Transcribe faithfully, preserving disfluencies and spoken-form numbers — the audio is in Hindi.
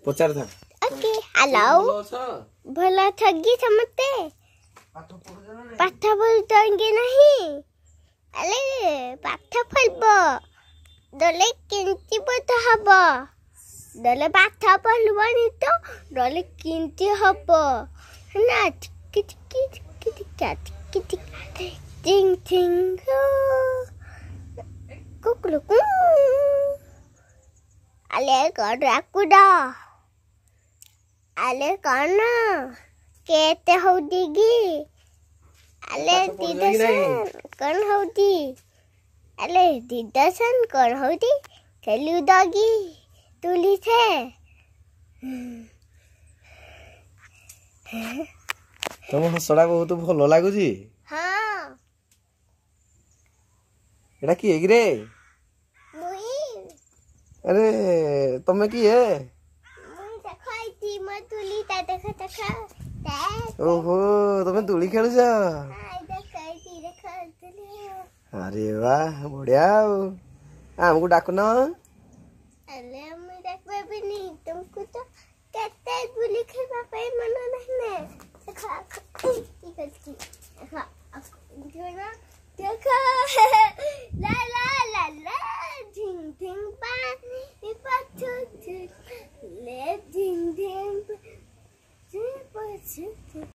पचार था ओके हेलो भला थगी समझते पाठ पढ़ुतंगे नहीं अले पाठ पढ़ब दले किंती पता हब दले पाठ पढ़बनी तो दले किंती हब ना टिक टिक टिक टिक टिक टिंग टिंग कुकुलुकु अले कडाकुडा अले कौन केते होदीगी अले दीदसन कौन होदी अले दीदसन कौन होदी खेलु दगी तुली थे तुम हसड़ा बहुत भल लागुची हां एटा की है रे मुई अरे तुम की है तुली ता देखा देखा ओहो तुम तुली खेलुछ अरे वाह बढ़िया हमको डाकुन अरे मैं डाकबा भी नहीं तुमको तो कहते तुली खेलबा पे मन नहीं ने देखा ठीक है देखा देखा